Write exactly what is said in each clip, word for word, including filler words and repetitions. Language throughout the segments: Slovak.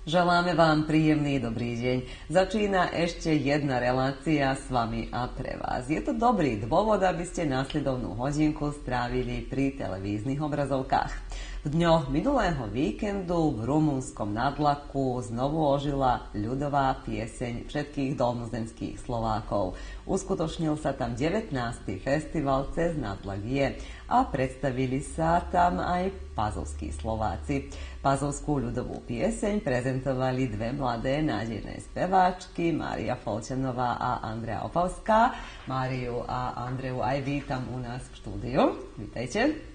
Želáme vám príjemný dobrý deň. Začína ešte jedna relácia s vami a pre vás. Je to dobrý dôvod, aby ste následovnú hodinku strávili pri televíznych obrazovkách. V dňoch minulého víkendu v rumunskom Nadlaku znovu ožila ľudová pieseň všetkých dolnozemských Slovákov. Uskutočnil sa tam devätnásty festival Cez Nadlak je a predstavili sa tam aj pazovskí Slováci. Pazovskú ľudovú pieseň prezentovali dve mladé nádejné speváčky, Mária Folčanová a Andrea Opavská. Máriu a Andreu aj vítam u nás v štúdiu. Vítajte.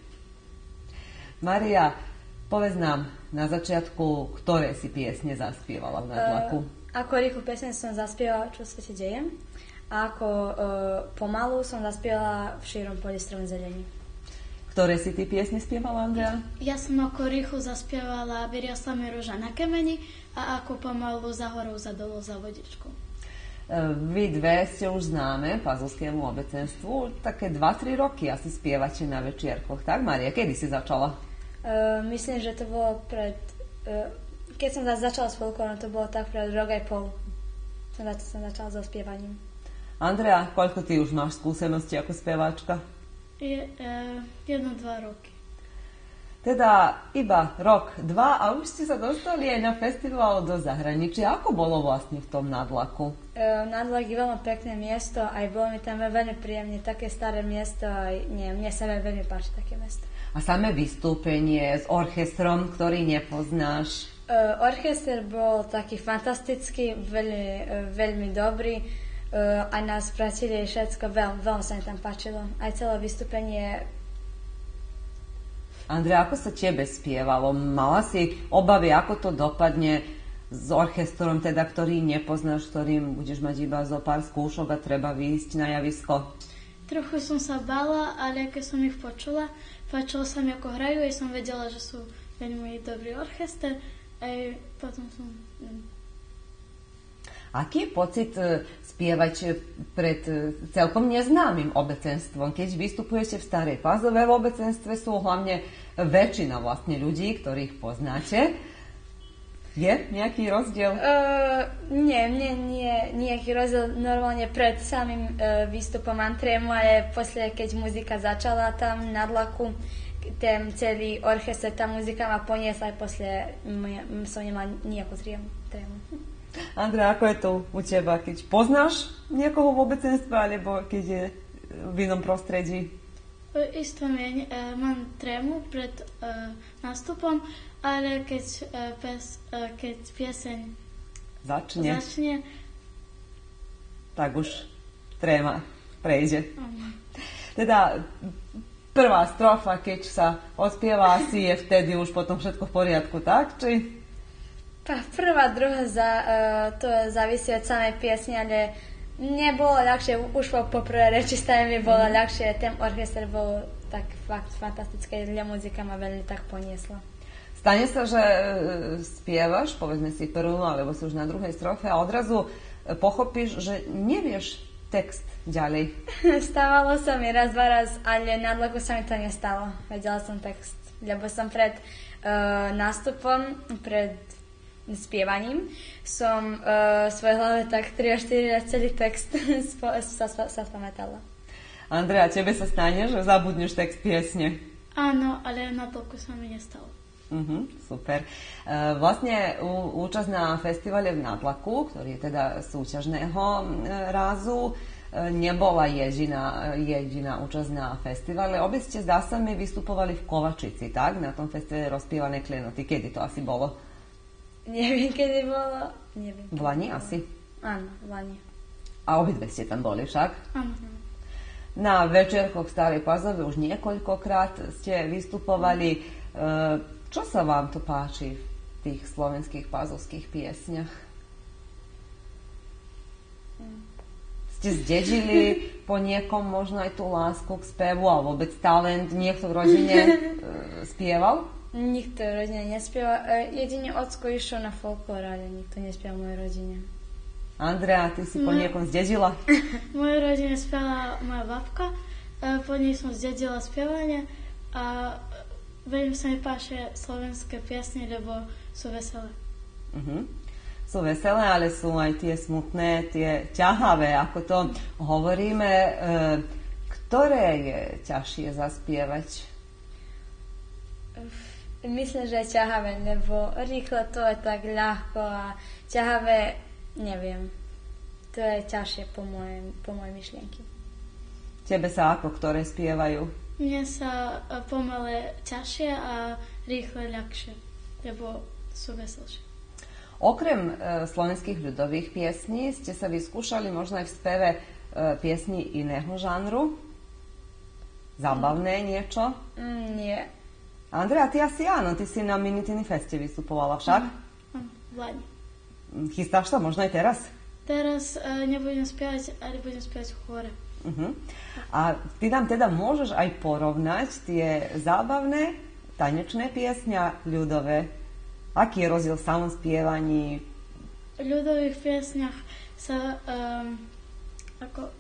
Mária, povedz nám na začiatku, ktoré si piesne zaspievala v Nadlaku. Uh, ako rýchlu piesne som zaspievala Čo v svete deje a ako uh, pomalu som zaspievala V šírom poli strom zelení. Ktoré si ty piesne spievala, Andrea? Ja som ako rýchlu zaspievala Vyriasla mi ruža na kemeni a ako pomalu Za horou, za dolou, za vodičkou. Uh, vy dve ste už známe pazovskému obecenstvu. Také dva tri roky asi spievate na večierkoch, tak Mária? Kedy si začala? Uh, myslím, že to bolo pred... Uh, keď som začala s folklórom, no to bolo tak pred rok aj pol. Som, zač- som začala so spievaním. Andrea, koľko ty už máš skúsenosti ako speváčka? Je, uh, jedno, dva roky. Teda iba rok, dva a už ste sa dostali aj na festival do zahraničia. Ako bolo vlastne v tom Nadlaku? Uh, Nadlak je veľmi pekné miesto, aj bolo mi tam veľmi príjemne, také staré miesto, aj nie, mne sa veľmi páči také mesto. A samé vystúpenie s orchestrom, ktorý nepoznáš? Uh, orchester bol taký fantastický, veľmi, uh, veľmi dobrý. Uh, aj nás pratili všetko, veľmi, veľmi sa mi tam páčilo. Aj celé vystúpenie. Andrea, ako sa tebe spievalo? Mala si obavy, ako to dopadne s orchestrom, teda, ktorý nepoznáš, ktorým budeš mať iba zo pár skúšok a treba výjsť na javisko? Trochu som sa bála, ale keď som ich počula, páčilo sa mi, ako hrajú, aj som vedela, že sú veľmi dobrý orchester, aj potom som... Aký je pocit spievať pred celkom neznámym obecenstvom? Keď vystupujete v Starej Pazove, v obecenstve sú hlavne väčšina vlastne ľudí, ktorých poznáte. Je nejaký rozdiel? Uh, nie, nie, nie, nejaký rozdiel normálne pred samým uh, výstupom Antrému, ale posle, keď muzika začala tam na Nadlaku, ten celý orchester, tá muzika ma poniesla aj posle, m- som nemala nejakú trému. Andrea, ako je to u teba, keď poznáš niekoho v obecenstve, alebo keď je v inom prostredí? Isto mi, uh, mám trému pred uh, nástupom, ale keď, uh, pes, uh, keď pieseň začne, začne, tak už tréma prejde. Um. Teda prvá strofa, keď sa odspieva, asi je vtedy už potom všetko v poriadku, tak? Či... Prvá, druhá, za, uh, to závisí od samej piesne, ale mne bolo ľahšie, už po, po prvej reči stále mi bolo mm. ľahšie, ten orchester bol tak fakt fantastický, ľa muzika ma veľmi tak poniesla. Stane sa, že spievaš, povedzme si prvú, alebo si už na druhej strofe a odrazu pochopíš, že nevieš text ďalej. Stávalo sa mi raz, dva raz, ale na Nadlaku sa mi to nestalo. Vedela som text, lebo som pred uh, nástupom, pred spievaním som uh, svojej hlave tak tri až štyri raz celý text spo, sa, sa, sa spamätala. Andrea, tebe sa stane, že zabudneš text piesne? Áno, ale na toľko sa mi nestalo. Uh-huh, super. Uh, vlastne ú, účasť na festivale v Nadlaku, ktorý je teda súťažného uh, rázu, uh, nebola jediná, uh, jediná účasť na festivale. Obe ste, zdá sa mi, vystupovali v Kovačici, tak? Na tom festivale Rozpievané klenoty. Kedy to asi bolo? Neviem, kedy bolo. Neviem, v Lani asi? Áno, v Lani. A obidve ste tam boli však? Áno. Na večerkoch Starej Pazove už niekoľkokrát ste vystupovali. Čo sa vám to páči v tých slovenských pazovských piesňach? Ste zdedili po niekom možno aj tú lásku k spevu, alebo vôbec talent, niekto v rodine spieval? Nikto v rodine nespieva. Jedine ocko išiel na folklór, ale nikto nespieva v mojej rodine. Andrea, ty si po Moja... niekom zdedila? V mojej rodine spievala moja babka, po nej som zdedila spievanie a veľmi sa mi páčia slovenské piesne, lebo sú veselé. Uh-huh. Sú veselé, ale sú aj tie smutné, tie ťahavé, ako to hovoríme. E, ktoré je ťažšie zaspievať? Myslím, že je ťahavé, lebo rýchlo to je tak ľahko a ťahavé, neviem. To je ťažšie po mojej, po mojej myšlienky. Tebe sa ako ktoré spievajú? Mne sa pomale ťažšie a rýchle ľahšie, lebo sú veselšie. Okrem e, slovenských ľudových piesní ste sa vyskúšali možno aj v speve e, piesní iného žánru? Zabavné mm. niečo? Mm, nie. Andrea, ty asi áno, ty si na Minitiny Feste vystupovala však? Mm. Vládne. Chystáš sa možno aj teraz? Teraz e, nebudem spievať, ale budem spievať v chóre. Uh-huh. A ty nám teda môžeš aj porovnať tie zábavné tanečné piesne a ľudové. Aký je rozdiel v samom spievaní? V ľudových piesniach sa um, ako...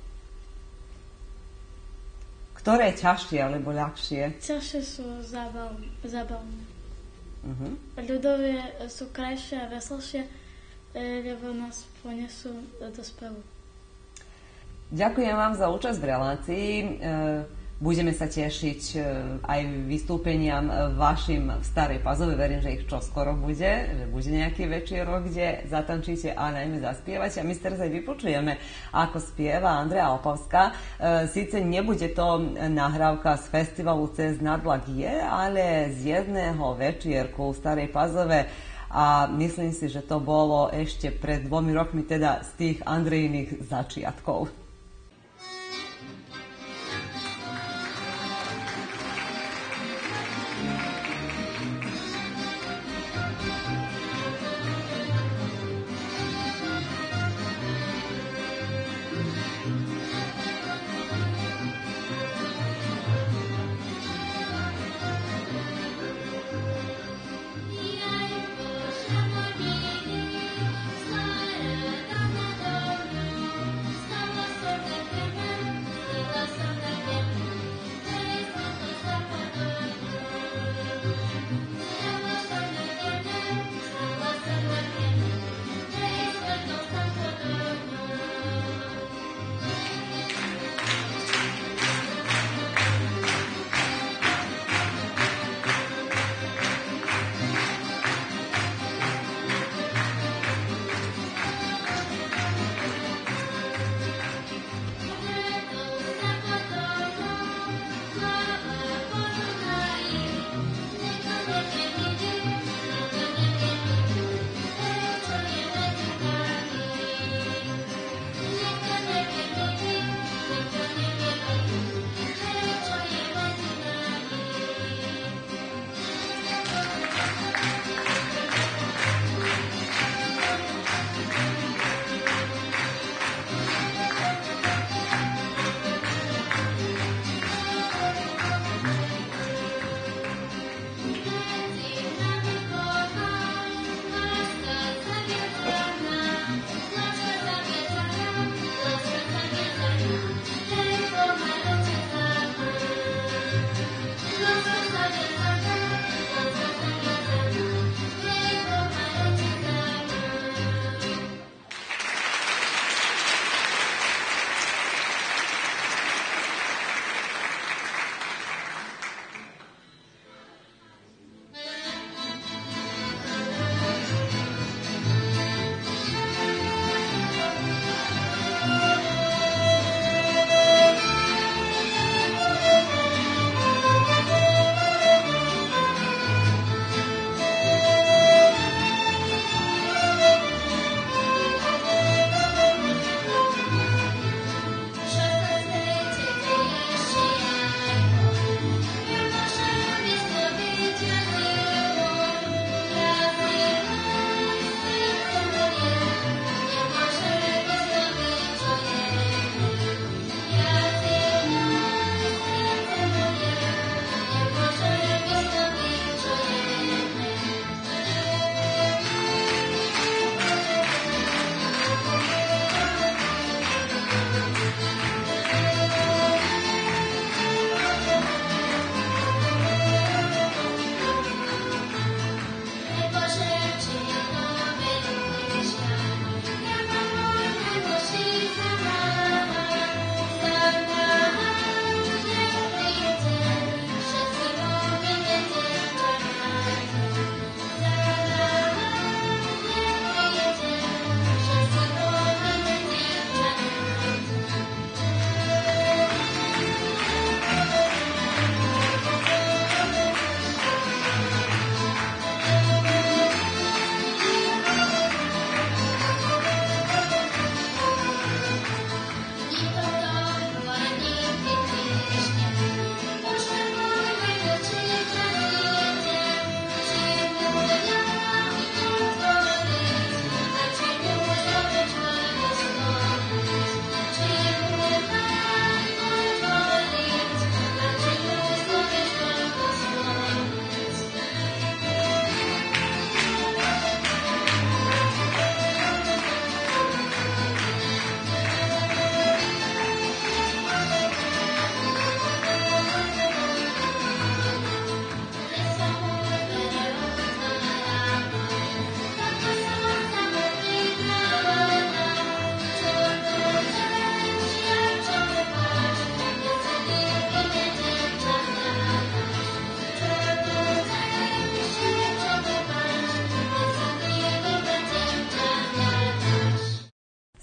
Ktoré je ťažšie alebo ľahšie? Ťažšie sú zábav, zábavné. Uh-huh. Ľudové sú krajšie a veselšie, lebo nás ponesú do spevu. Ďakujem vám za účasť v relácii. Budeme sa tešiť aj vystúpeniam vašim v Starej Pazove. Verím, že ich čoskoro bude, že bude nejaký večierok, kde zatančíte a najmä zaspievate. A my teraz aj vypočujeme, ako spieva Andrea Opavská. Síce nebude to nahrávka z festivalu Cez nadlak je, ale z jedného večierku v Starej Pazove. A myslím si, že to bolo ešte pred dvomi rokmi, teda z tých Andrejiných začiatkov. Stała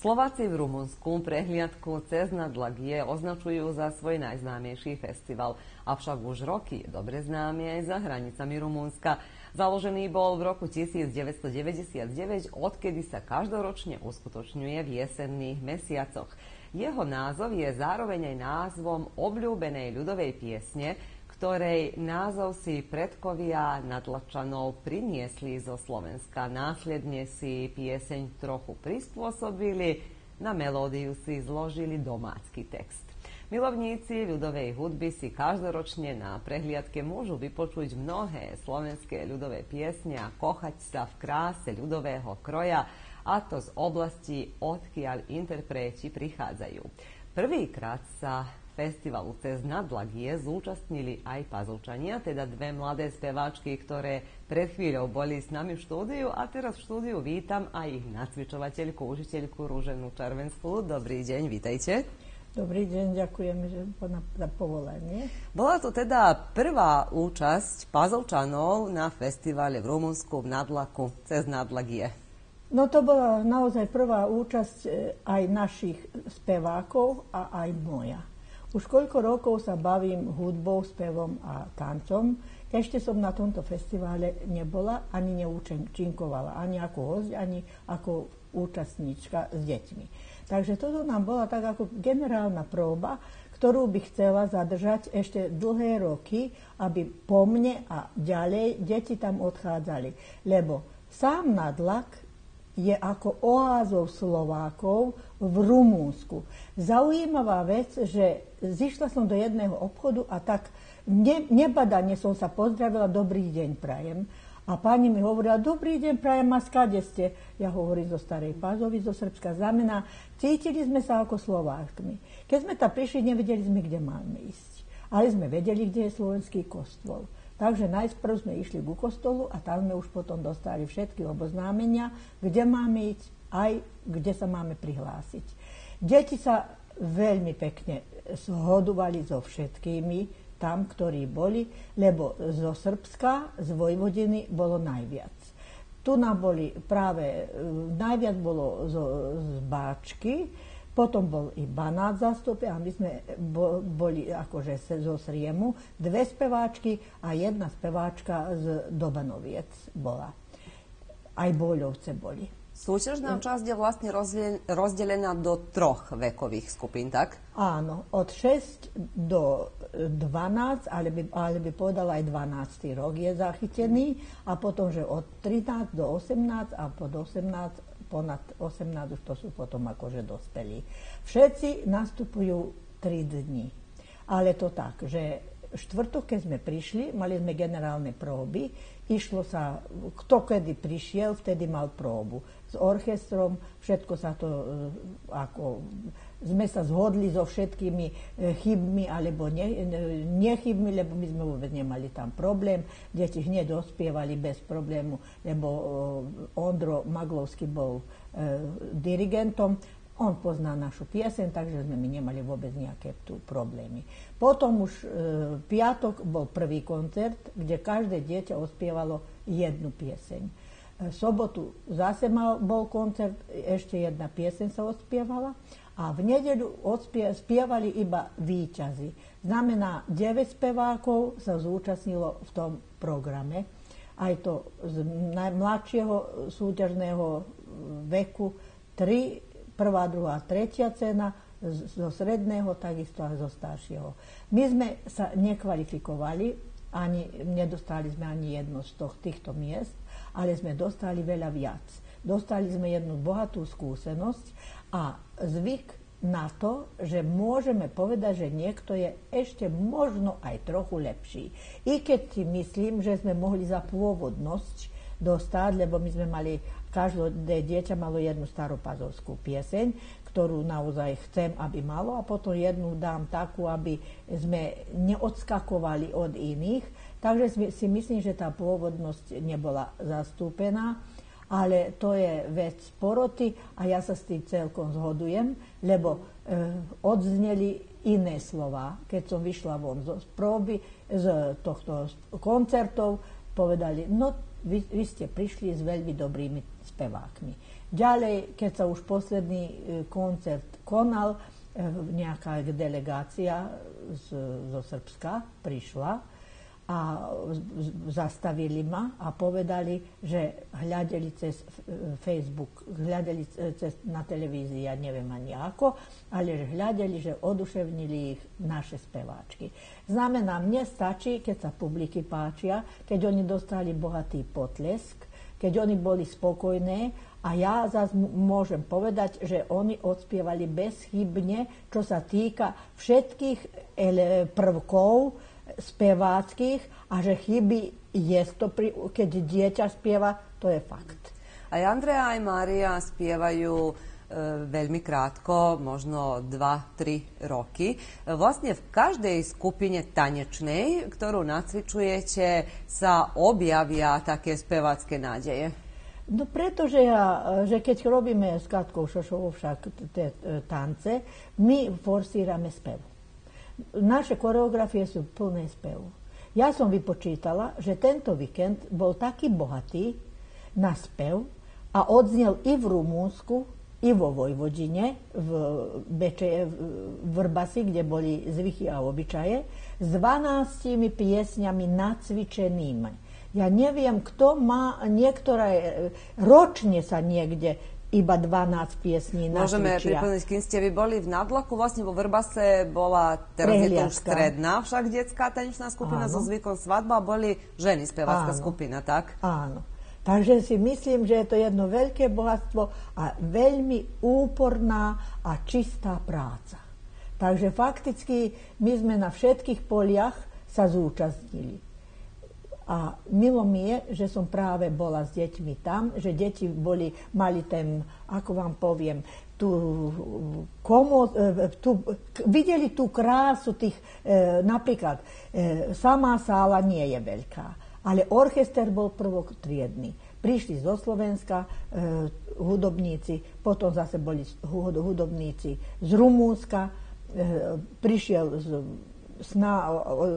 Slováci v Rumunsku prehliadku Cez Nadlagie označujú za svoj najznámejší festival, avšak už roky je dobre známy aj za hranicami Rumunska. Založený bol v roku devätnásťstodeväťdesiatdeväť, odkedy sa každoročne uskutočňuje v jesenných mesiacoch. Jeho názov je zároveň aj názvom obľúbenej ľudovej piesne, ktorej názov si predkovia Nadlačanov priniesli zo Slovenska. Následne si pieseň trochu prispôsobili, na melódiu si zložili domácky text. Milovníci ľudovej hudby si každoročne na prehliadke môžu vypočuť mnohé slovenské ľudové piesne a kochať sa v kráse ľudového kroja, a to z oblasti, odkiaľ interpreti prichádzajú. Prvýkrát sa festivalu Cez Nadlagie zúčastnili aj Pazlčania, teda dve mladé speváčky, ktoré pred chvíľou boli s nami v štúdiu, a teraz v štúdiu vítam aj ich nacvičovateľku, učiteľku Ruženu Červenskú. Dobrý deň, vítajte. Dobrý deň, ďakujem že za povolenie. Bola to teda prvá účasť Pazlčanov na festivale v Rumunsku v Nadlaku Cez Nadlagie. No to bola naozaj prvá účasť aj našich spevákov a aj moja. Už koľko rokov sa bavím hudbou, spevom a tancom. Ešte som na tomto festivale nebola, ani neúčinkovala, ani ako hosť, ani ako účastníčka s deťmi. Takže toto nám bola tak ako generálna próba, ktorú by chcela zadržať ešte dlhé roky, aby po mne a ďalej deti tam odchádzali. Lebo sám Nadlak je ako oázou Slovákov v Rumúnsku. Zaujímavá vec, že zišla som do jedného obchodu a tak ne, nebadane som sa pozdravila, dobrý deň prajem. A pani mi hovorila, dobrý deň prajem, a skade ste? Ja hovorím zo Starej Pazovi, zo Srbska. Znamená, cítili sme sa ako Slovákmi. Keď sme tam prišli, nevedeli sme, kde máme ísť. Ale sme vedeli, kde je slovenský kostol. Takže najprv sme išli ku kostolu a tam sme už potom dostali všetky oboznámenia, kde máme ísť, aj kde sa máme prihlásiť. Deti sa veľmi pekne zhodovali so všetkými tam, ktorí boli, lebo zo Srbska, z Vojvodiny bolo najviac. Tu nám boli práve, najviac bolo z, z Báčky, potom bol i Banát zastúpe a my sme boli akože zo Sriemu, dve speváčky a jedna speváčka z Dobanoviec bola. Aj Bóľovce boli. Súťažná časť je vlastne rozdelená do troch vekových skupín, tak? Áno, od šesť do dvanásť, ale by, ale by povedala aj dvanásty rok je zachytený, a potom, že od trinásť do osemnásť a pod osemnásť, ponad osemnásť už to sú potom akože dospelí. Všetci nastupujú tri dni. Ale to tak, že štvrtok, keď sme prišli, mali sme generálne próby, išlo sa, kto kedy prišiel, vtedy mal próbu. S orchestrom, všetko sa to, ako, sme sa zhodli so všetkými chybmi, alebo ne, nechybmi, lebo my sme vôbec nemali tam problém. Deti hneď dospievali bez problému, lebo Ondro Maglovský bol e, dirigentom. On pozná našu pieseň, takže sme my nemali vôbec nejaké tu problémy. Potom už e, piatok bol prvý koncert, kde každé dieťa ospievalo jednu pieseň. E, sobotu zase mal, bol koncert, ešte jedna pieseň sa ospievala, a v nedeľu odspie, spievali iba víťazi. Znamená, deväť spevákov sa zúčastnilo v tom programe. Aj to z najmladšieho súťažného veku tri, prvá, druhá, tretia cena, zo stredného, takisto aj zo staršieho. My sme sa nekvalifikovali, ani nedostali sme ani jedno z toh, týchto miest, ale sme dostali veľa viac. Dostali sme jednu bohatú skúsenosť a zvyk na to, že môžeme povedať, že niekto je ešte možno aj trochu lepší. I keď si myslím, že sme mohli za pôvodnosť dostať, lebo my sme mali, každé dieťa malo jednu staropazovskú pieseň, ktorú naozaj chcem, aby malo, a potom jednu dám takú, aby sme neodskakovali od iných. Takže si myslím, že tá pôvodnosť nebola zastúpená, ale to je vec poroty a ja sa s tým celkom zhodujem, lebo e, odzneli iné slova. Keď som vyšla von z próby, z tohto koncertov, povedali, no vy, vy ste prišli s veľmi dobrými spevákmi. Ďalej, keď sa už posledný koncert konal, nejaká delegácia z, zo Srbska prišla a zastavili ma a povedali, že hľadeli cez Facebook, hľadeli cez, na televízii, ja neviem ani ako, ale že hľadeli, že oduševnili ich naše speváčky. Znamená, mne stačí, keď sa publiky páčia, keď oni dostali bohatý potlesk, keď oni boli spokojné. A ja zase môžem povedať, že oni odspievali bezchybne, čo sa týka všetkých prvkov speváckých a že chyby je to, keď dieťa spieva, to je fakt. Aj Andrea, aj Mária spievajú e, veľmi krátko, možno dva tri roky. Vlastne v každej skupine tanečnej, ktorú nacvičujete, sa objavia také spevácké nádeje. No pretože ja, že keď robíme s Katkou Šošovou však tie tance, my forsírame spev. Naše koreografie sú plné spevu. Ja som vypočítala, že tento víkend bol taký bohatý na spev a odznel i v Rumúnsku, i vo Vojvodine, v Beče, v Vrbasi, kde boli zvyky a obyčaje, s dvanástimi piesňami nacvičenými. Ja neviem, kto má, niektoré, ročne sa niekde iba dvanásť piesní nacvičia. Môžeme pripomenúť, kým ste vy boli v Nadlaku, vlastne vo Vrbase bola teraz je to už stredná, však detská tanečná skupina so zvykom svadba, boli ženy spevacká skupina, tak? Áno. Takže si myslím, že je to jedno veľké bohatstvo a veľmi úporná a čistá práca. Takže fakticky my sme na všetkých poliach sa zúčastnili. A milo mi je, že som práve bola s deťmi tam, že deti boli, mali ten, ako vám poviem, tú komo, tú, videli tú krásu tých, e, napríklad, e, samá sála nie je veľká, ale orchester bol prvotriedny. Prišli zo Slovenska e, hudobníci, potom zase boli hudobníci z Rumúnska, e, prišiel z Sna,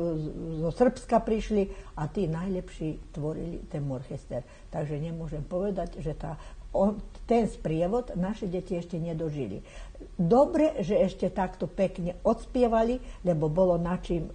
zo Srbska prišli a tí najlepší tvorili ten orchester. Takže nemôžem povedať, že tá, on, ten sprievod naše deti ešte nedožili. Dobre, že ešte takto pekne odspievali, lebo bolo na čím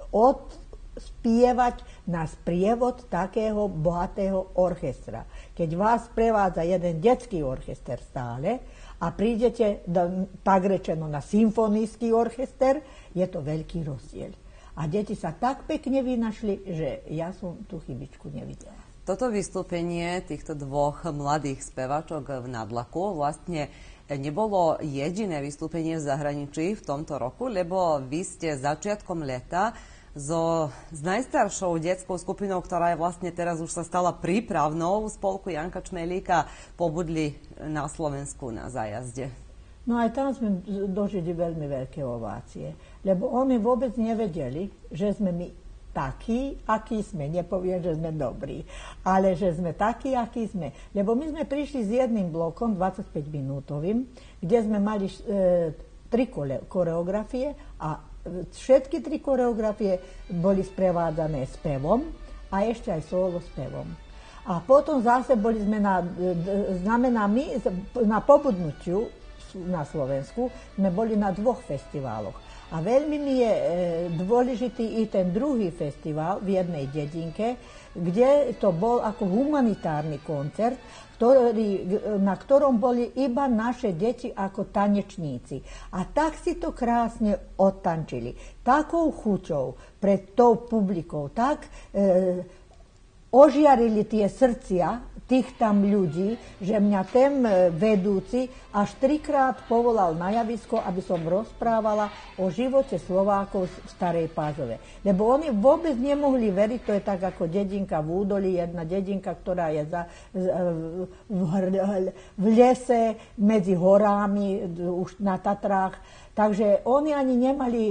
odspievať na sprievod takého bohatého orchestra. Keď vás prevádza jeden detský orchester stále a prídete do, tak rečeno na symfonijský orchester, je to veľký rozdiel. A deti sa tak pekne vynašli, že ja som tú chybičku nevidela. Toto vystúpenie týchto dvoch mladých spevačok v Nadlaku vlastne nebolo jediné vystúpenie v zahraničí v tomto roku, lebo vy ste začiatkom leta so, s najstaršou detskou skupinou, ktorá je vlastne teraz už sa stala prípravnou spolku Janka Čmelíka, pobudli na Slovensku na zájazde. No aj tam sme dožili veľmi veľké ovácie, lebo oni vôbec nevedeli, že sme my takí, akí sme. Nepoviem, že sme dobrí, ale že sme takí, akí sme. Lebo my sme prišli s jedným blokom, dvadsaťpäť minútovým, kde sme mali e, tri koreografie a všetky tri koreografie boli sprevádzané spevom a ešte aj solo spevom. A potom zase boli sme na, znamená my, na pobudnutiu na Slovensku, sme boli na dvoch festivaloch. A veľmi mi je e, dôležitý i ten druhý festival v jednej dedinke, kde to bol ako humanitárny koncert, ktorý, na ktorom boli iba naše deti ako tanečníci. A tak si to krásne odtančili. Takou chuťou pred tou publikou, tak e, ožiarili tie srdcia tých tam ľudí, že mňa ten vedúci až trikrát povolal na javisko, aby som rozprávala o živote Slovákov v Starej Pázove. Lebo oni vôbec nemohli veriť, to je tak ako dedinka v údolí, jedna dedinka, ktorá je za, v, v lese, medzi horami, už na Tatrách. Takže oni ani nemali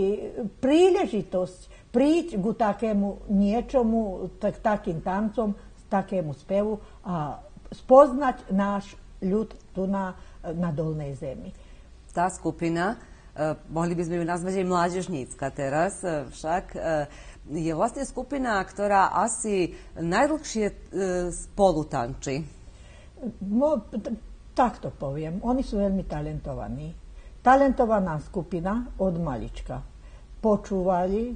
príležitosť príť ku takému niečomu, tak, takým tancom, takému spevu a spoznať náš ľud tu na, na Dolnej zemi. Tá skupina mohli by sme ju nazvať aj mládežnícka teraz, však je vlastne skupina, ktorá asi najdlhšie spolu tančí. No, t- takto poviem. Oni sú veľmi talentovaní. Talentovaná skupina od malička. Počúvali,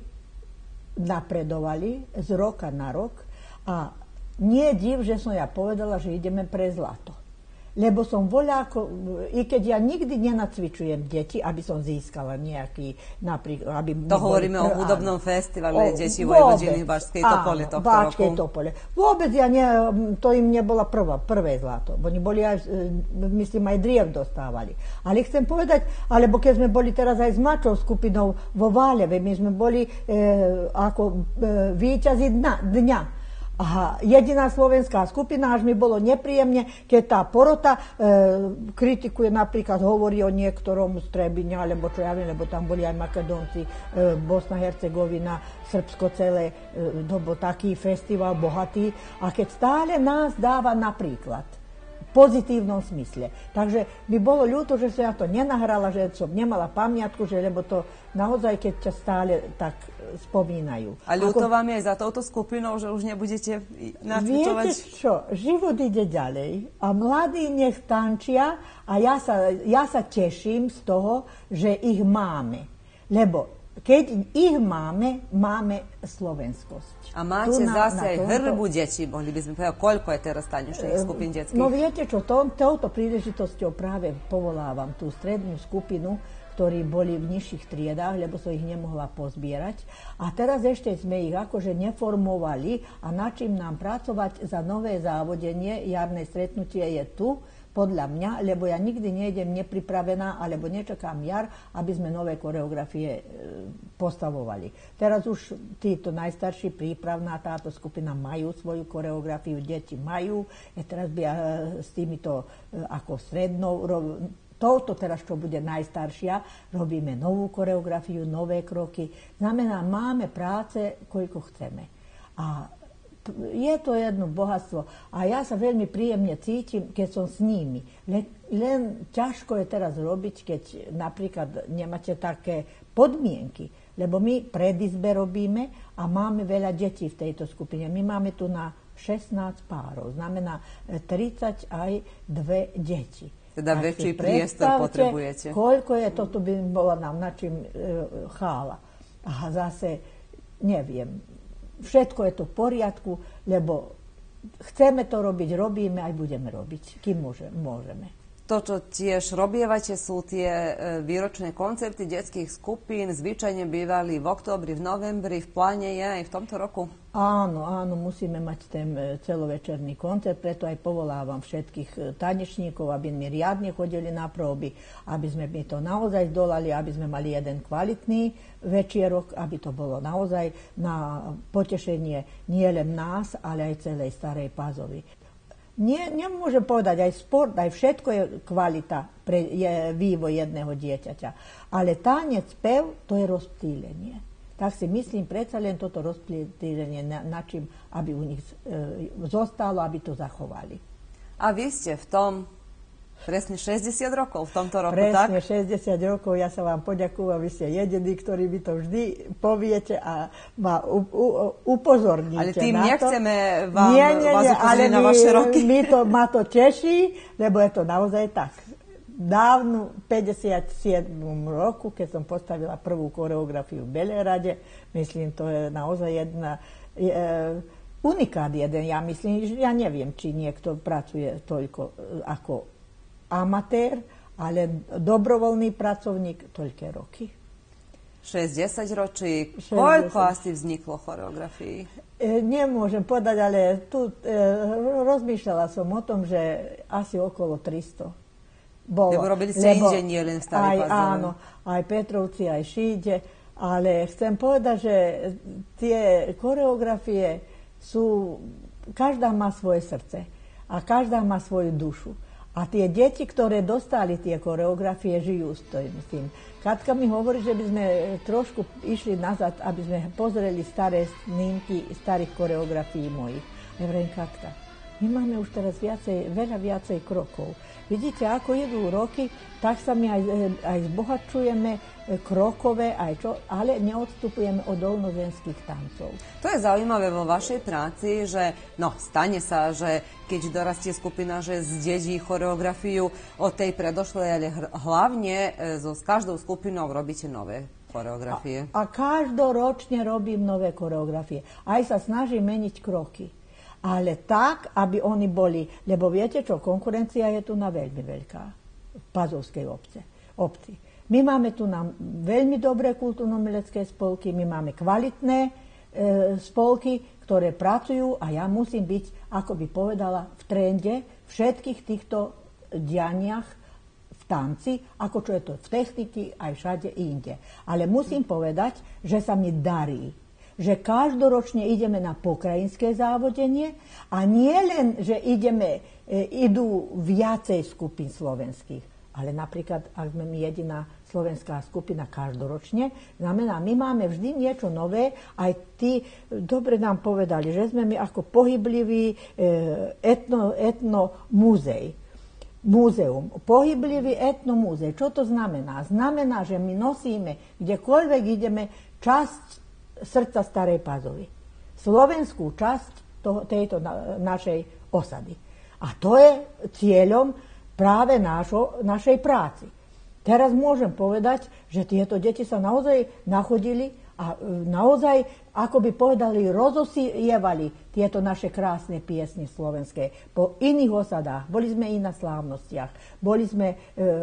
napredovali z roka na rok a nie je div, že som ja povedala, že ideme pre zlato. Lebo som voľako, i keď ja nikdy nenacvičujem deti, aby som získala nejaký, napríklad, aby... To hovoríme o hudobnom festivale detí Vojvodiny v Bačskej Topole tohto roku. Bačkej Topole. Vôbec ja ne, to im nebola prvá, prvé zlato. Oni boli aj, myslím, aj driev dostávali. Ale chcem povedať, alebo keď sme boli teraz aj s mladšou skupinou vo Váleve, my sme boli e, ako e, víťazi dňa. dňa. Aha, jediná slovenská skupina, až mi bolo nepríjemne, keď tá porota e, kritikuje, napríklad hovorí o niektorom z Trebiňa, alebo čo ja viem, lebo tam boli aj Makedónci, e, Bosna, Hercegovina, Srbsko celé, e, to bol taký festival bohatý. A keď stále nás dáva napríklad v pozitívnom smysle. Takže by bolo ľúto, že som ja to nenahrala, že som nemala pamiatku, že lebo to naozaj, keď ťa stále tak spomínajú. A ľúto Ako... vám je aj za touto skupinou, že už nebudete nacvičovať? Viete čo, život ide ďalej a mladí nech tančia a ja sa, ja sa teším z toho, že ich máme. Lebo keď ich máme, máme slovenskosť. A máte na, zase na aj hrbu detí, mohli by sme povedať, koľko je teraz tanečných skupín detských? No viete čo, to, touto príležitosťou práve povolávam tú strednú skupinu, ktorí boli v nižších triedách, lebo som ich nemohla pozbierať. A teraz ešte sme ich akože neformovali a na čím nám pracovať za nové závodenie, jarné stretnutie je tu, podľa mňa, lebo ja nikdy nejdem nepripravená, alebo nečakám jar, aby sme nové koreografie e, postavovali. Teraz už títo najstarší, prípravná táto skupina majú svoju koreografiu, deti majú, a teraz by e, s týmito e, ako strednou, ro, touto teraz, čo bude najstaršia, robíme novú koreografiu, nové kroky. Znamená, máme práce, koľko chceme. A je to jedno bohatstvo a ja sa veľmi príjemne cítim, keď som s nimi. Len, len ťažko je teraz robiť, keď napríklad nemáte také podmienky, lebo my pred izbe robíme a máme veľa detí v tejto skupine. My máme tu na šestnásť párov, znamená tridsať aj dve deti. Teda a väčší priestor potrebujete. Koľko je, toto by bola nám na čím e, chála. A zase, neviem, všetko je to v poriadku, lebo chceme to robiť, robíme, aj budeme robiť, kým môžeme. To, čo tiež robievate, sú tie výročné koncerty detských skupín. Zvyčajne bývali v októbri, v novembri. V pláne je aj v tomto roku? Áno, áno, musíme mať ten celovečerný koncert, preto aj povolávam všetkých tanečníkov, aby mi riadne chodili na próby, aby sme mi to naozaj zdolali, aby sme mali jeden kvalitný večierok, aby to bolo naozaj na potešenie nielen nás, ale aj celej Starej Pazovi. Nie, nemôžem povedať, aj sport, aj všetko je kvalita pre je vývoj jedného dieťaťa. Ale tanec, spev, to je rozptýlenie. Tak si myslím, predsa len toto rozptýlenie na, na čím, aby u nich e, zostalo, aby to zachovali. A vy ste v tom presne šesťdesiat rokov v tomto roku, presne, tak? Presne šesťdesiat rokov, ja sa vám poďakujem, vy ste jediní, ktorí by to vždy poviete a ma u, u, upozorníte. Ale tým na nechceme to. vám, nie, nie, vás upozorniť na vaše roky. My to, ma to teší, lebo je to naozaj tak. Dávnu päťdesiatom siedmom roku, keď som postavila prvú koreografiu v Belehrade, myslím, to je naozaj jedna je, unikát jeden. Ja myslím, ja neviem, či niekto pracuje toľko ako amatér, ale dobrovoľný pracovník toľké roky. šesť desať ročí. Koľko asi vzniklo choreografií? E, nemôžem povedať, ale tu e, rozmýšľala som o tom, že asi okolo tristo. Bolo. Lebo robili ste inde, nie len v Starej Pazovi. Áno, aj Petrovci, aj Šíde, ale chcem povedať, že tie koreografie sú, každá má svoje srdce a každá má svoju dušu. A tie deti, ktoré dostali tie koreografie, žijú s tým. Katka mi hovorí, že by sme trošku išli nazad, aby sme pozreli staré snímky starých koreografií mojich. Nevrem, Katka, My máme už teraz viacej, veľa viacej krokov. Vidíte, ako idú roky, tak sa my aj, aj zbohatčujeme krokové, aj čo, ale neodstupujeme od dolnoženských tancov. To je zaujímavé vo vašej práci, že no, stane sa, že keď dorastie skupina, že zdedí choreografiu od tej predošlej, ale hlavne so, s každou skupinou robíte nové choreografie. A, a každoročne robím nové choreografie. Aj sa snažím meniť kroky. Ale tak, aby oni boli, lebo viete čo, konkurencia je tu na veľmi veľká v Pazovskej obce, obci. My máme tu na veľmi dobré kultúrno-umelecké spolky, my máme kvalitné e, spolky, ktoré pracujú a ja musím byť, ako by povedala, v trende všetkých týchto dianiach v tanci, ako čo je to v techniky, aj všade inde. Ale musím povedať, že sa mi darí, že každoročne ideme na pokrajinské závodenie a nie len, že ideme, e, idú viacej skupín slovenských, ale napríklad, ak sme my jediná slovenská skupina každoročne, znamená, my máme vždy niečo nové, aj tí dobre nám povedali, že sme my ako pohyblivý e, etno, etno múzej. Múzeum. Pohyblivý etnomúzej. Čo to znamená? Znamená, že my nosíme, kdekoľvek ideme, časť srdca Starej Pazovy. Slovenskú časť toho, tejto na, našej osady. A to je cieľom práve našo, našej práci. Teraz môžem povedať, že tieto deti sa naozaj nachodili a naozaj, ako by povedali, rozosievali tieto naše krásne piesne slovenské po iných osadách. Boli sme i na slávnostiach. Boli sme e,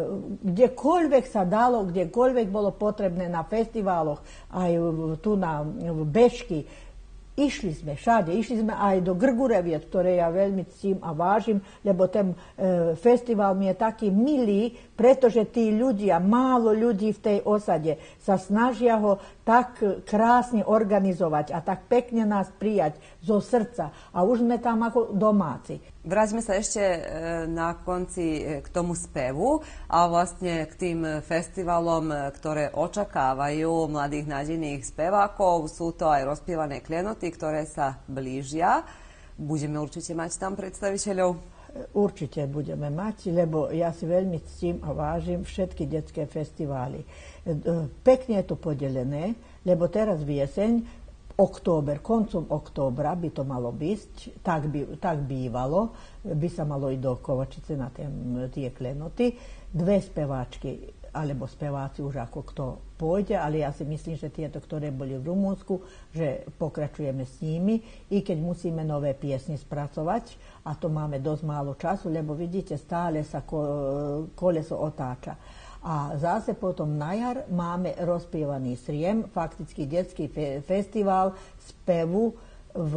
kdekoľvek sa dalo, kdekoľvek bolo potrebné na festiváloch, aj tu na v Bešky. Išli sme všade, išli sme aj do Grgureviec, ktoré ja veľmi ctím a vážim, lebo ten e, festival mi je taký milý, pretože tí ľudia, málo ľudí v tej osade sa snažia ho tak krásne organizovať a tak pekne nás prijať zo srdca. A už sme tam ako domáci. Vráťme sa ešte na konci k tomu spevu a vlastne k tým festivalom, ktoré očakávajú mladých nádejných spevákov. Sú to aj rozpievané klenoty, ktoré sa blížia. Budeme určite mať tam predstaviteľov? Určite budeme mať, lebo ja si veľmi ctím a vážim všetky detské festivály. Pekne je to podelené, lebo teraz v jeseň október, koncom októbra by to malo byť, tak, by, tak bývalo, by sa malo ísť do Kovačice na tém, tie klenoty. Dve speváčky, alebo speváci už ako kto pôjde, ale ja si myslím, že tieto, ktoré boli v Rumunsku, že pokračujeme s nimi, i keď musíme nové piesne spracovať, a to máme dosť málo času, lebo vidíte, stále sa ko, koleso otáča. A zase potom na jar máme rozpievaný Sriem, fakticky detský fe- festival spevu v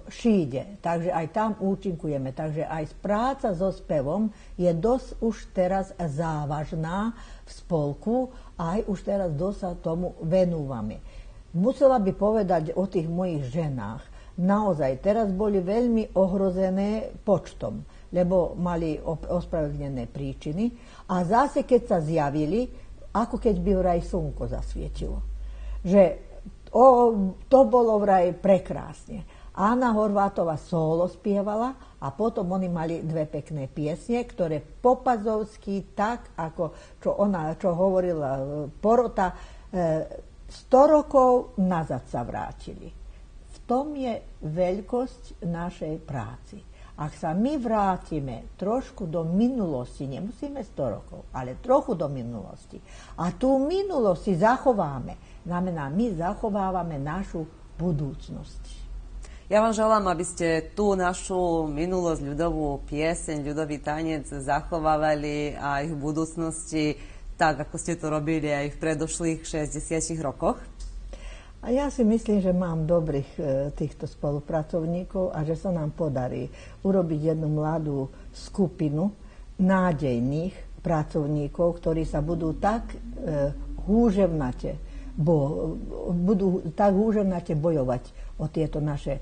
Šíde. Takže aj tam účinkujeme. Takže aj práca so spevom je dosť už teraz závažná v spolku a aj už teraz dosť sa tomu venúvame. Musela by povedať o tých mojich ženách. Naozaj, teraz boli veľmi ohrozené počtom, lebo mali ospravedlnené príčiny a zase, keď sa zjavili, ako keď by vraj slnko zasvietilo. Že o, to bolo vraj prekrásne. Anna Horvátová solo spievala a potom oni mali dve pekné piesne, ktoré po pazovsky, tak ako čo ona, čo hovorila porota, e, sto rokov nazad sa vrátili. V tom je veľkosť našej práci. Ak sa my vrátime trošku do minulosti, nemusíme sto rokov, ale trochu do minulosti, a tú minulosť si zachováme, znamená, my zachovávame našu budúcnosť. Ja vám želám, aby ste tú našu minulosť, ľudovú pieseň, ľudový tanec zachovávali aj v budúcnosti, tak ako ste to robili aj v predošlých šesťdesiatich rokoch. A ja si myslím, že mám dobrých e, týchto spolupracovníkov a že sa nám podarí urobiť jednu mladú skupinu nádejných pracovníkov, ktorí sa budú tak e, húževnate, bo, budú tak húževnate bojovať o tieto naše,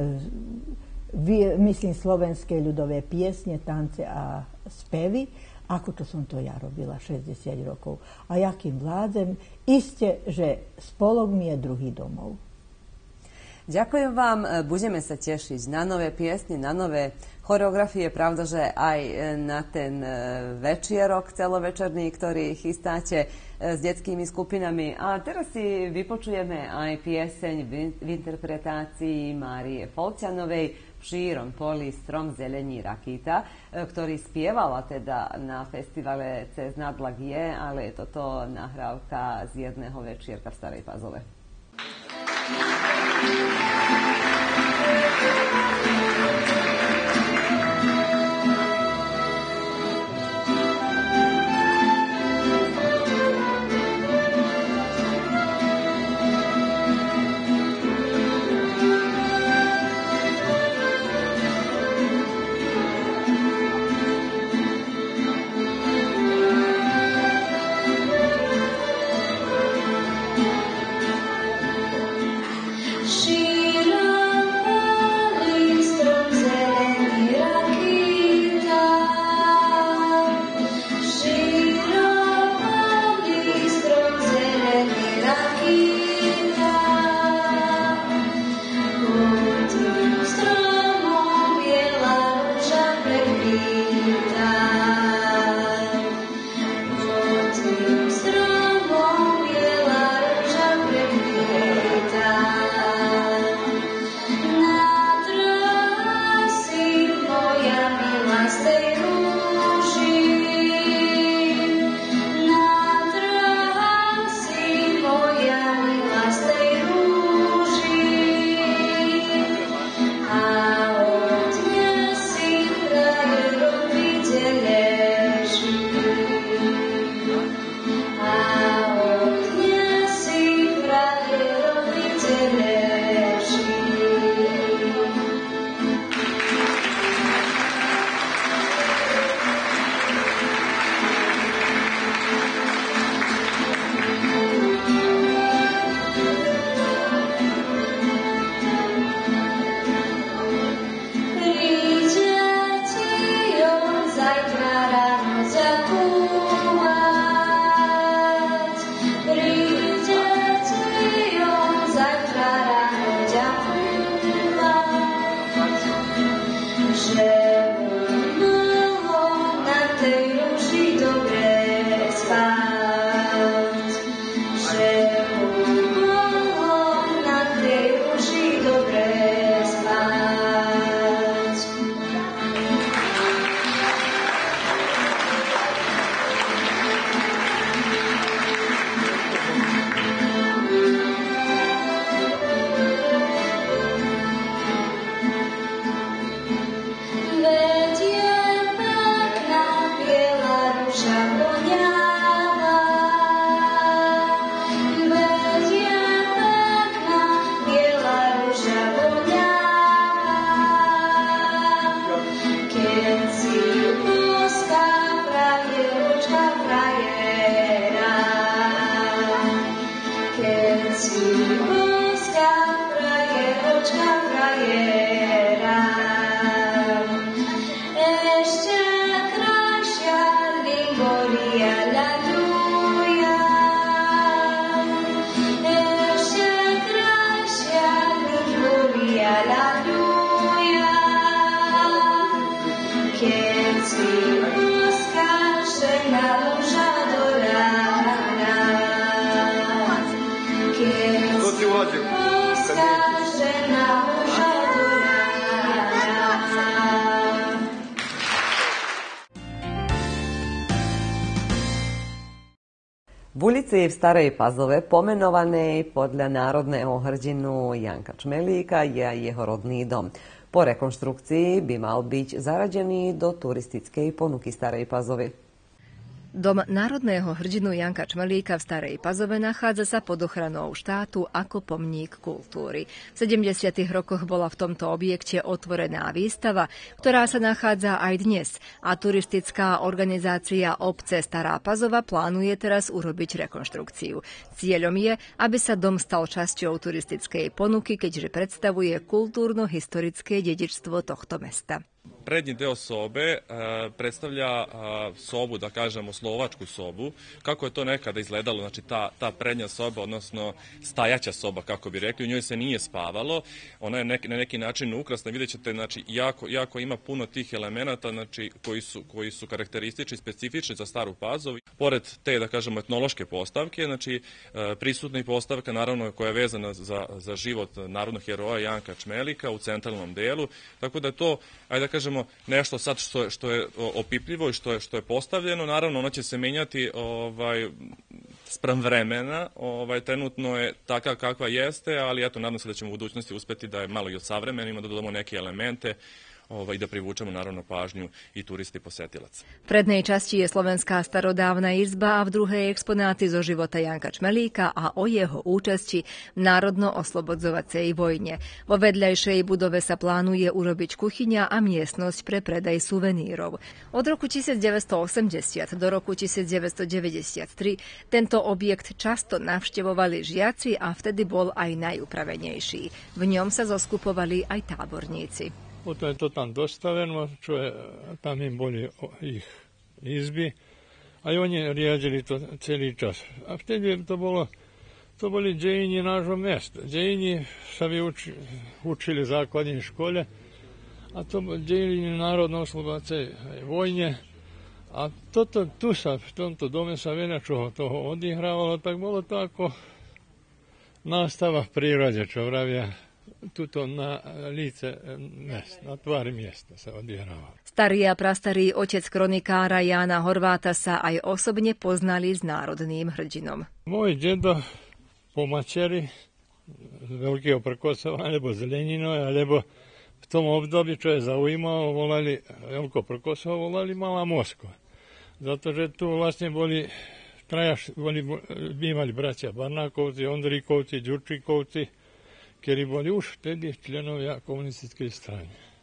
e, myslím, slovenské ľudové piesne, tance a spevy, ako to som to ja robila šesťdesiat rokov. A ja kým vládzem, iste, že spolok mi je druhý domov. Ďakujem vám, budeme sa tešiť na nové piesne, na nové choreografie, pravda, že aj na ten večierok celovečerný, ktorý chystáte s detskými skupinami. A teraz si vypočujeme aj pieseň v interpretácii Márie Folťanovej V šírom poli strom zelení rakýta, ktorý spievala teda na festivale Cez nadlak je, ale je toto nahrávka z jedného večierka v Starej Pazove. V ulici v Starej Pazove, pomenovanej podľa národného hrdinu Janka Čmelíka, je aj jeho rodný dom. Po rekonštrukcii by mal byť zaradený do turistickej ponuky Starej Pazovy. Dom národného hrdinu Janka Čmelíka v Starej Pazove nachádza sa pod ochranou štátu ako pomník kultúry. V sedemdesiatych rokoch bola v tomto objekte otvorená výstava, ktorá sa nachádza aj dnes, a turistická organizácia obce Stará Pazova plánuje teraz urobiť rekonštrukciu. Cieľom je, aby sa dom stal časťou turistickej ponuky, keďže predstavuje kultúrno-historické dedičstvo tohto mesta. Prednji deo sobe e, predstavlja e, sobu, da kažemo slovačku sobu, kako je to nekada izgledalo, znači ta, ta prednja soba, odnosno stajaća soba, kako bi rekli, u njoj se nije spavalo, ona je nek, na neki način ukrasna, vidjet ćete, znači jako, jako ima puno tih elemenata, znači koji su, koji su karakteristični, specifični za Staru Pazovu. Pored te, da kažemo, etnološke postavke, znači e, prisutna i postavka, naravno, koja je vezana za, za život narodnog heroja Janka Čmelika u centralnom delu, tako da je to, ajde da kažemo, nešto sad što je, što je opipljivo i što je, što je postavljeno, naravno ono će se menjati ovaj, spram vremena, ovaj, trenutno je taka kakva jeste, ali eto, nadam se da ćemo u budućnosti uspeti da je malo i od savremenima, da dodamo neke elemente ovaj, i da privučemo naravno pažnju i turisti posetilaca. V prednej časti je slovenská starodávna izba a v druhej exponáty zo života Janka Čmelíka a o jeho účasti v národno-oslobodzovacej vojne. Vo vedľajšej budove sa plánuje urobiť kuchyňa a miestnosť pre predaj suvenírov. Od roku devätnásťstoosemdesiat do roku devätnásťstodeväťdesiattri tento objekt často navštevovali žiaci a vtedy bol aj najupravenejší. V ňom sa zoskupovali aj táborníci. Potom je to tam dostaveno, čo je, tam im boli ich izby, a oni riadili to celý čas. A vtedy to bolo, to boli dejiny nášho mesta. Dejiny sa vyuči, učili v základnej škole, a to boli dejiny národno-oslobodovacej vojne. A toto, tu sa, v tomto dome sa veľa čoho toho odihrávalo, tak bolo to ako nástava v prírode, čo vravia, tuto na líce mesta, na tvári miesta sa odihrával. Starý a prastarý otec kronikára Jána Horváta sa aj osobne poznali s národným hrdinom. Môj dedo po mačeri z Veľkého Prkosova, alebo z Leninova, alebo v tom období, čo je zaujímavé, volali Veľko Prkosova, volali Malá Moskva. Zato, že tu vlastne boli traja, boli bývali bratia Barnákovci, Ondríkovci, Ďurčíkovci, ktorí boli už vtedy členovia komunistickej strany.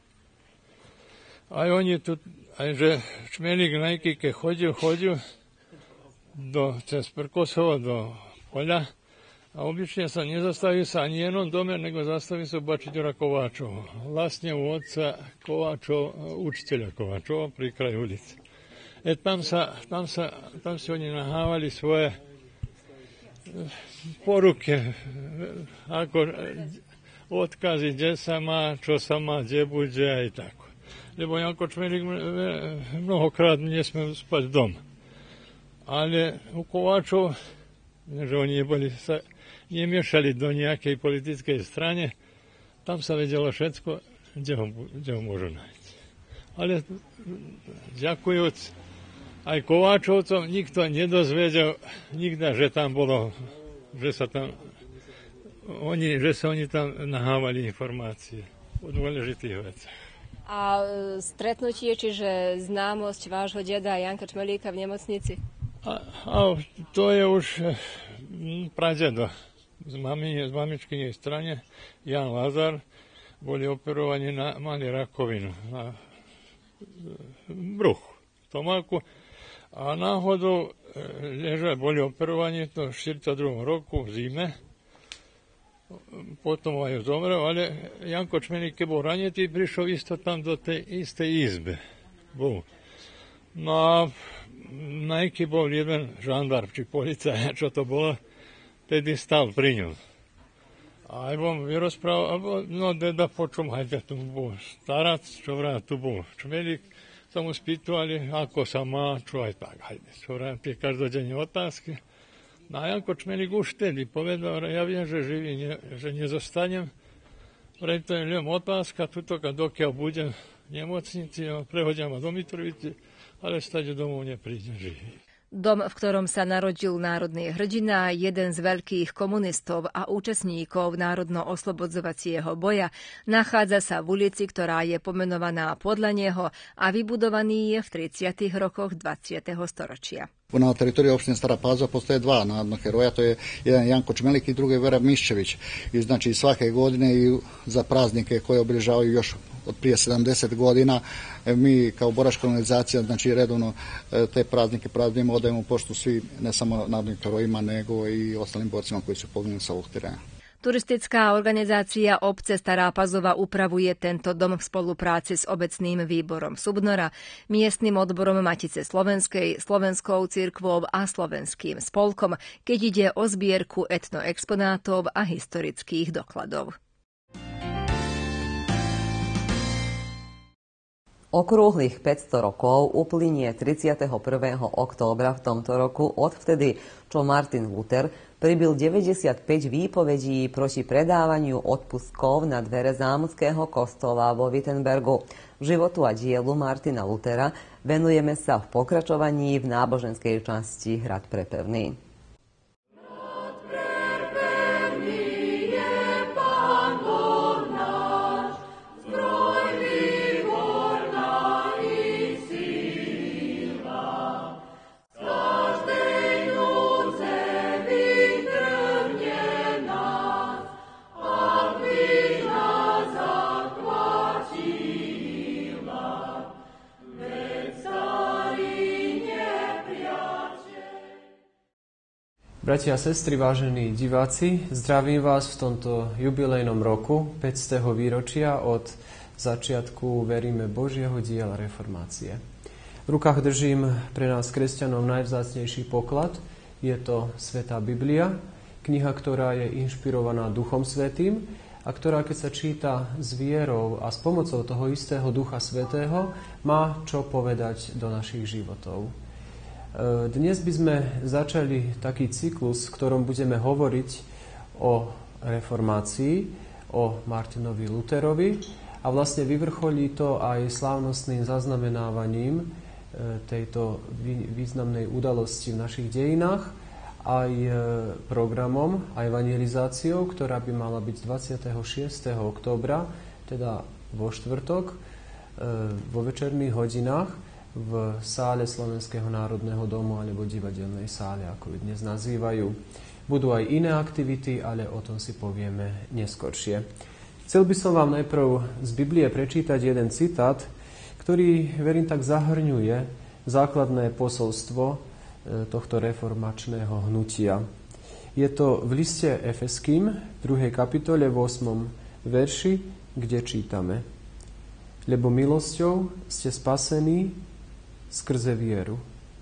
Aj oni tu, aj že Čmelík na Ikike chodil, chodil do, cez Prkosova do poľa a obyčne sa nezastaví sa ani jednom dome, nego zastaví sa Bačiďora Kováčova. Vlastne u otca Kováčov, učiteľa Kováčova pri kraji ulici. E tam sa, tam sa, tam si oni nahávali svoje poruke, ako odkazy, kde sa má, čo sa má, kde bude aj tak. Lebo Janko Čmelík mnohokrát nesmel spať doma. Ale u Kováčov, že oni neboli, sa nemiešali do nejakej politickej strane, tam sa vedelo všetko, kde ho, kde ho môžu nájsť. Ale ďakujúc aj Kováčovcom, nikto nedozvedel nikda, že tam bolo, že sa tam, oni, že sa oni tam nahávali informácie o dôležitých veciach. A stretnutie, čiže známosť vášho deda Janka Čmelíka v nemocnici? A, a to je už pradedo. Z, mami, z mamičkynej strane Jan Lazar boli operovaní, na, mali rakovinu na bruchu, stomáku. A náhodou ležali, boli operovaní to v štyridsiatom roku v zime. Potom aj zomrel, ale Janko Čmelík, keď bol ranetý, prišiel isto tam do tej istej izbe. Bol. No a najky bol jeden žandár, či policaj, čo to bolo, tedy stal pri ňom. A aj vám vyrozprával, no deda, počom, hajde, tu bol starac, čo vrát, tu bol Čmelík. Sa mu spýtovali, ako sa má, čo aj tak, hajde, čo vrát, tie každodenné otázky. No a Janko Čmelík už vtedy povedal, ja viem, že živý, ne, že nezostanem, preto je len otázka, tuto, dokiaľ budem v nemocnici, prehodia ma do Mitrovici, ale stade domov neprídem živý. Dom, v ktorom sa narodil národný hrdina, jeden z veľkých komunistov a účastníkov národno-oslobodzovacieho boja, nachádza sa v ulici, ktorá je pomenovaná podľa neho a vybudovaný je v tridsiatych rokoch dvadsiateho storočia. Na teritoriji opštine Stara Pazova postoje dva narodna heroja, to je jedan Janko Čmelik i drugi Vera Miščević. I znači svake godine i za praznike koje obilježavaju još od prije sedamdeset godina, mi kao boračka organizacija znači redovno te praznike praznujemo, odajemo poštu svi, ne samo narodnim herojima, nego i ostalim borcima koji su poginuli sa ovog terena. Turistická organizácia obce Stará Pazova upravuje tento dom v spolupráci s obecným výborom Subnora, miestnym odborom Matice slovenskej, Slovenskou cirkvou a Slovenským spolkom, keď ide o zbierku etnoexponátov a historických dokladov. Okrúhlych päťsto rokov uplynie tridsiateho prvého októbra v tomto roku odvtedy, čo Martin Luther pribil deväťdesiatpäť výpovedí proti predávaniu odpustkov na dvere zámodského kostola vo Wittenbergu. Životu a dielu Martina Luthera venujeme sa v pokračovaní v náboženskej časti Hrad prepevný. Bratia a sestry, vážení diváci, zdravím vás v tomto jubilejnom roku päťstého výročia od začiatku, veríme, Božieho diela reformácie. V rukách držím pre nás kresťanov najvzácnejší poklad. Je to Svätá Biblia, kniha, ktorá je inšpirovaná Duchom Svätým a ktorá, keď sa číta s vierou a s pomocou toho istého Ducha Svätého, má čo povedať do našich životov. Dnes by sme začali taký cyklus, v ktorom budeme hovoriť o reformácii, o Martinovi Lutherovi a vlastne vyvrcholí to aj slávnostným zaznamenávaním tejto významnej udalosti v našich dejinách, aj programom, aj evangelizáciou, ktorá by mala byť dvadsiateho šiesteho októbra, teda vo štvrtok, vo večerných hodinách, v sále Slovenského národného domu alebo divadelnej sále, ako ju dnes nazývajú. Budú aj iné aktivity, ale o tom si povieme neskoršie. Chcel by som vám najprv z Biblie prečítať jeden citát, ktorý, verím, tak zahrňuje základné posolstvo tohto reformačného hnutia. Je to v liste Efeským, v druhej kapitole, v ôsmom verši, kde čítame: Lebo milosťou ste spasení skrze vieru.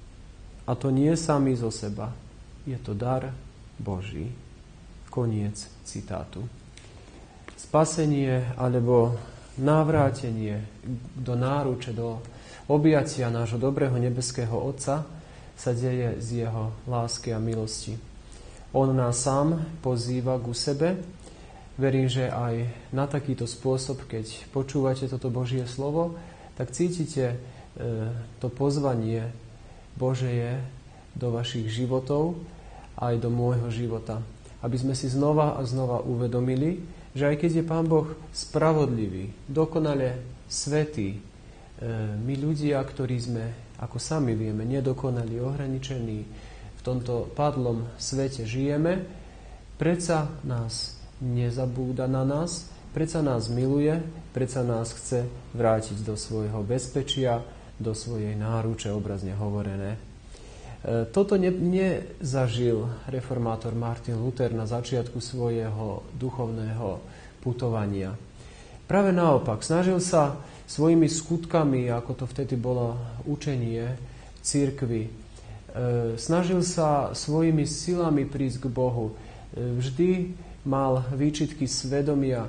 A to nie sami zo seba. Je to dar Boží. Koniec citátu. Spasenie alebo navrátenie do náruče, do objatia nášho dobrého nebeského Otca sa deje z jeho lásky a milosti. On nás sám pozýva ku sebe. Verím, že aj na takýto spôsob, keď počúvate toto Božie slovo, tak cítite to pozvanie Božie do vašich životov aj do môjho života. Aby sme si znova a znova uvedomili, že aj keď je Pán Boh spravodlivý, dokonale svätý, my ľudia, ktorí sme, ako sami vieme, nedokonali, ohraničení, v tomto padlom svete žijeme, predsa nás nezabúda na nás, predsa nás miluje, predsa nás chce vrátiť do svojho bezpečia, do svojej náruče, obrazne hovorené. Toto ne, nezažil reformátor Martin Luther na začiatku svojho duchovného putovania. Práve naopak, snažil sa svojimi skutkami, ako to vtedy bolo učenie v cirkvi, snažil sa svojimi silami prísť k Bohu. Vždy mal výčitky svedomia,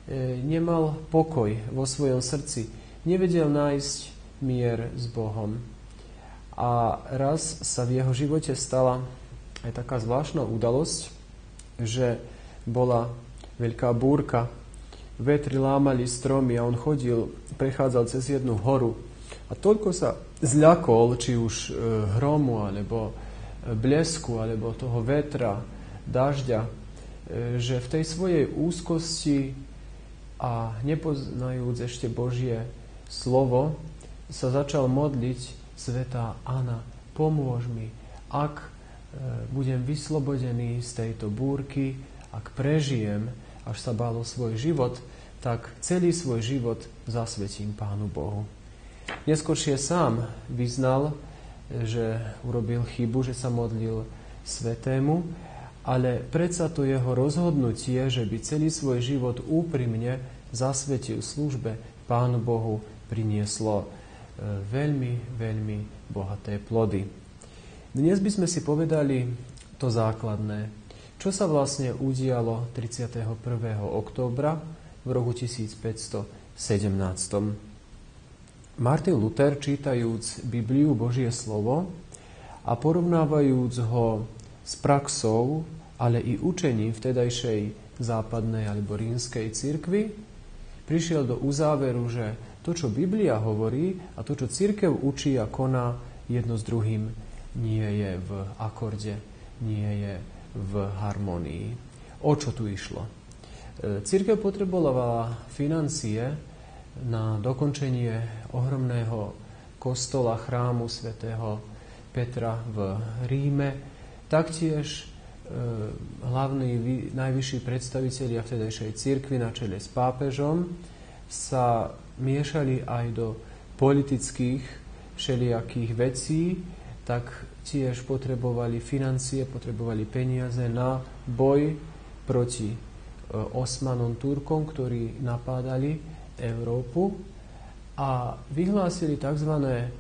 nemal pokoj vo svojom srdci, nevedel nájsť mier s Bohom. A raz sa v jeho živote stala aj taká zvláštna udalosť, že bola veľká búrka, vetry lámali stromy a on chodil, prechádzal cez jednu horu a toľko sa zľakol, či už hromu, alebo blesku, alebo toho vetra, dažďa, že v tej svojej úzkosti a nepoznajúc ešte Božie slovo, sa začal modliť: Svätá Anna, pomôž mi, ak budem vyslobodený z tejto búrky, ak prežijem, až sa bál o svoj život, tak celý svoj život zasvetím Pánu Bohu. Neskôršie sám vyznal, že urobil chybu, že sa modlil svätému ale predsa to jeho rozhodnutie, že by celý svoj život úprimne zasvetil službe Pánu Bohu, prinieslo veľmi, veľmi bohaté plody. Dnes by sme si povedali to základné. Čo sa vlastne udialo tridsiateho prvého októbra v roku tisícpäťstosedemnásť. Martin Luther, čítajúc Bibliu, Božie slovo, a porovnávajúc ho s praxou, ale i učením vtedajšej západnej alebo rímskej cirkvi, prišiel do uzáveru, že to, čo Biblia hovorí a to, čo cirkev učí a koná, jedno s druhým nie je v akorde, nie je v harmonii. O čo tu išlo? Cirkev potrebovala financie na dokončenie ohromného kostola chrámu svätého Petra v Ríme. Taktiež e, hlavní najvyšší predstavitelia vtedajšej cirkvi na čele s pápežom sa miešali aj do politických všelijakých vecí, tak tiež potrebovali financie, potrebovali peniaze na boj proti e, Osmanom Turkom, ktorí napádali Európu, a vyhlásili tzv.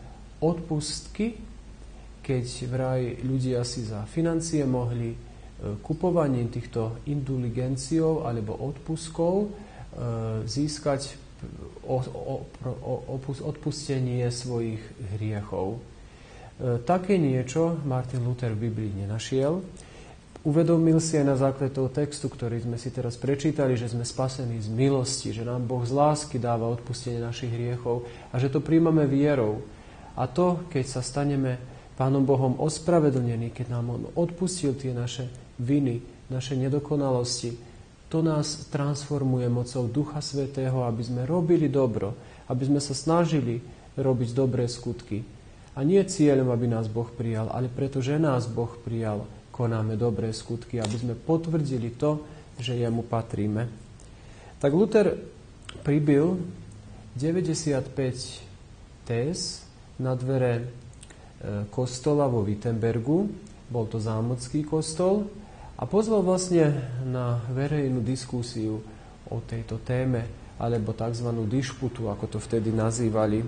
Odpustky, keď vraj ľudia si za financie mohli e, kupovaním týchto indulgenciou alebo odpustkov e, získať o, o, o, odpustenie svojich hriechov. E, také niečo Martin Luther v Biblii nenašiel. Uvedomil si aj na základe toho textu, ktorý sme si teraz prečítali, že sme spasení z milosti, že nám Boh z lásky dáva odpustenie našich hriechov a že to príjmame vierou. A to, keď sa staneme Pánom Bohom ospravedlnení, keď nám On odpustil tie naše viny, naše nedokonalosti, to nás transformuje mocou Ducha Svätého, aby sme robili dobro, aby sme sa snažili robiť dobré skutky. A nie cieľom, aby nás Boh prijal, ale pretože nás Boh prijal, konáme dobré skutky, aby sme potvrdili to, že jemu patríme. Tak Luther pribil deväťdesiatpäť téz na dvere kostola vo Wittenbergu, bol to zámocký kostol, a pozval vlastne na verejnú diskusiu o tejto téme, alebo tzv. Dišputu, ako to vtedy nazývali.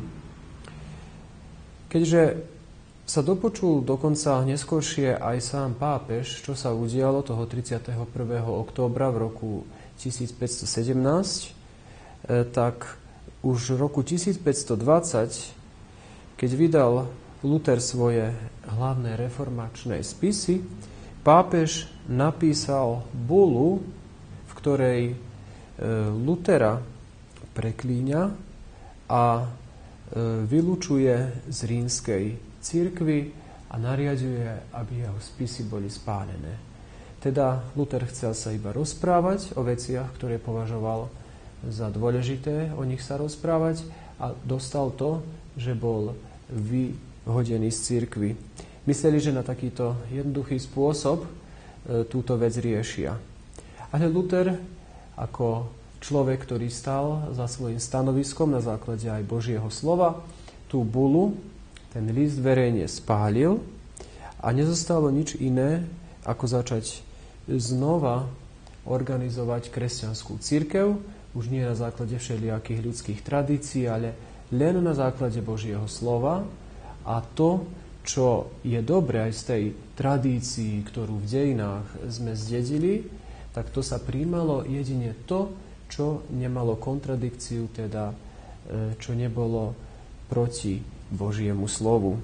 Keďže sa dopočul dokonca neskôršie aj sám pápež, čo sa udialo toho tridsiateho prvého októbra v roku tisícpäťstosedemnásť, tak už v roku tisícpäťstodvadsať, keď vydal Luther svoje hlavné reformačné spisy, pápež napísal bulu, v ktorej Lutera preklíňa a vylučuje z rímskej cirkvi a nariaďuje, aby jeho spisy boli spálené. Teda Luther chcel sa iba rozprávať o veciach, ktoré považoval za dôležité o nich sa rozprávať, a dostal to, že bol vyhodený z cirkvi. Mysleli, že na takýto jednoduchý spôsob e, túto vec riešia. Ale Luther, ako človek, ktorý stal za svojím stanoviskom na základe aj Božieho slova, tú bulu, ten list verejne spálil a nezostalo nič iné, ako začať znova organizovať kresťanskú cirkev, už nie na základe všelijakých ľudských tradícií, ale len na základe Božieho slova, a to, čo je dobré aj z tej tradícii, ktorú v dejinách sme zdedili, tak to sa príjmalo jedine to, čo nemalo kontradikciu, teda čo nebolo proti Božiemu slovu. E,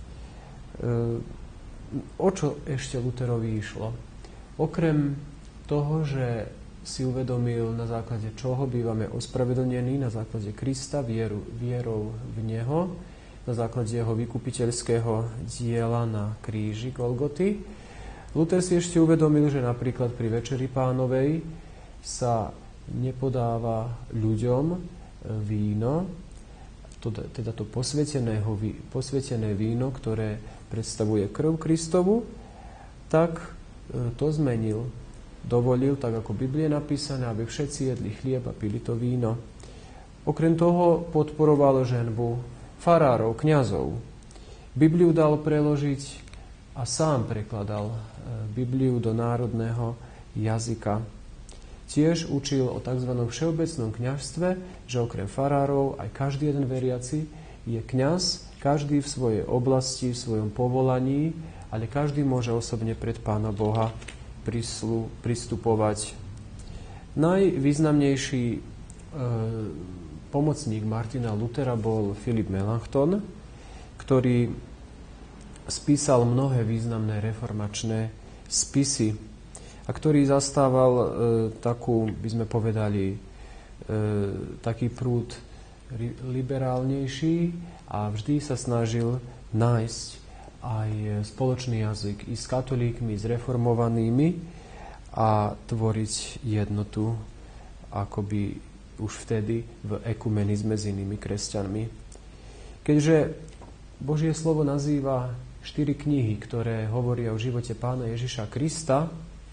o čo ešte Lutherovi išlo? Okrem toho, že si uvedomil, na základe čoho bývame ospravedlnení, na základe Krista, vieru, vierou v Neho, na základe jeho vykupiteľského diela na kríži Golgoty, Luther si ešte uvedomil, že napríklad pri Večeri Pánovej sa nepodáva ľuďom víno, teda to posvätené víno, ktoré predstavuje krv Kristovu, tak to zmenil. Dovolil, tak ako v Biblii je napísané, aby všetci jedli chlieb a pili to víno. Okrem toho podporoval ženbu farárov, kňazov. Bibliu dal preložiť a sám prekladal Bibliu do národného jazyka. Tiež učil o tzv. Všeobecnom kňazstve, že okrem farárov aj každý jeden veriaci je kňaz, každý v svojej oblasti, v svojom povolaní, ale každý môže osobne pred Pána Boha prislu, pristupovať. Najvýznamnejší e, pomocník Martina Luthera bol Filip Melanchthon, ktorý spísal mnohé významné reformačné spisy a ktorý zastával e, takú, by sme povedali, e, taký prúd liberálnejší a vždy sa snažil nájsť aj spoločný jazyk i s katolíkmi, s reformovanými a tvoriť jednotu akoby už vtedy v ekumenizme s inými kresťanmi. Keďže Božie slovo nazýva štyri knihy, ktoré hovoria o živote Pána Ježiša Krista,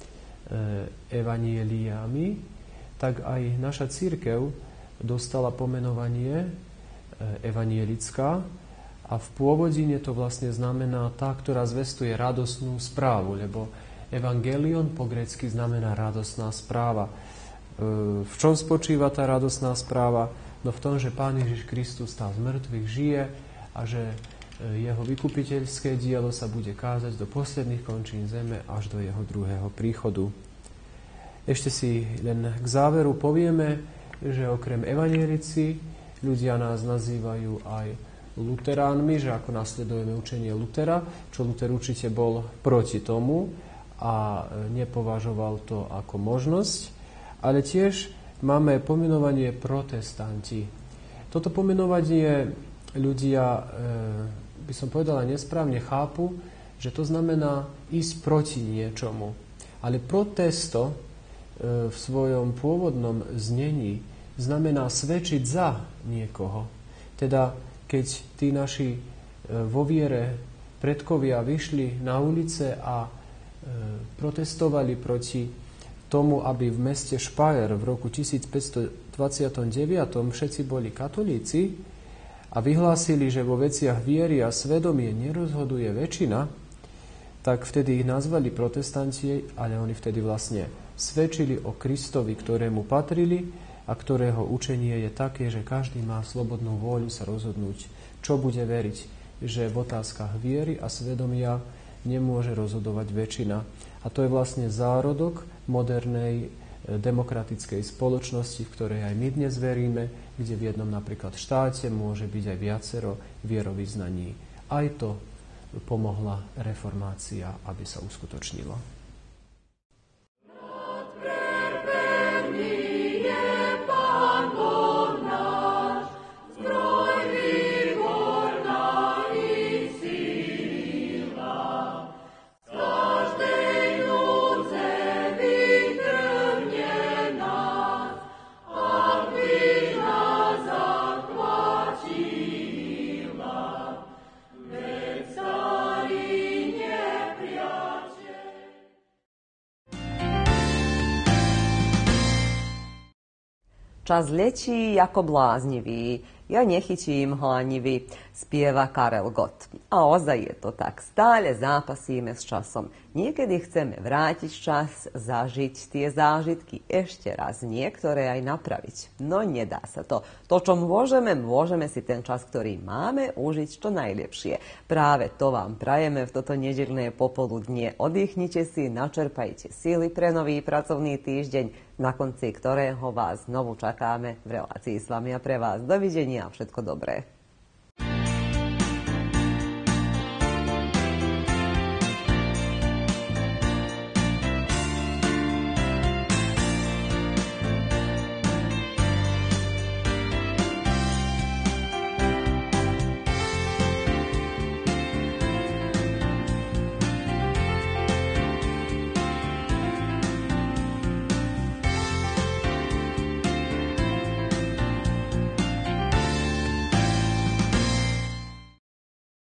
evanieliami, tak aj naša cirkev dostala pomenovanie evanielická a v pôvodine to vlastne znamená tá, ktorá zvestuje radosnú správu, lebo evangelion po grécky znamená radosná správa. V čom spočíva tá radosná správa? No v tom, že Pán Ježiš Kristus stal z mŕtvych, žije a že jeho vykupiteľské dielo sa bude kázať do posledných končín zeme až do jeho druhého príchodu. Ešte si len k záveru povieme, že okrem evanielici ľudia nás nazývajú aj luteránmi, že ako nasledujeme učenie Lutera, čo Luther určite bol proti tomu a nepovažoval to ako možnosť, ale tiež máme pomenovanie protestanti. Toto pomenovanie ľudia, by som povedala, nesprávne chápu, že to znamená ísť proti niečomu. Ale protesto v svojom pôvodnom znení znamená svedčiť za niekoho. Teda, keď tí naši vo viere predkovia vyšli na ulice a protestovali proti tomu, aby v meste Speyer v roku tisícpäťstodvadsaťdeväť všetci boli katolíci a vyhlásili, že vo veciach viery a svedomie nerozhoduje väčšina, tak vtedy ich nazvali protestanti, ale oni vtedy vlastne svedčili o Kristovi, ktorému patrili a ktorého učenie je také, že každý má slobodnú vôľu sa rozhodnúť, čo bude veriť, že v otázkach viery a svedomia nemôže rozhodovať väčšina. A to je vlastne zárodok modernej demokratickej spoločnosti, v ktorej aj my dnes veríme, kde v jednom napríklad štáte môže byť aj viacero vierovyznaní. Aj to pomohla reformácia, aby sa uskutočnilo. Čas letí ako bláznivý, ja nechytím hlanivý, spieva Karel Gott. A ozaj je to tak, stále zápasíme s časom. Niekedy chceme vrátiť čas, zažiť tie zážitky ešte raz, niektoré aj napraviť. No nedá sa to. To, čo môžeme, môžeme si ten čas, ktorý máme, užiť čo najlepšie. Práve to vám prajeme v toto nedeľné popoludnie. Oddychnite si, načerpajte síly pre nový pracovný týždeň, na konci ktorého vás znovu čakáme v relácii S vami a pre vás. Dovidenia a všetko dobré.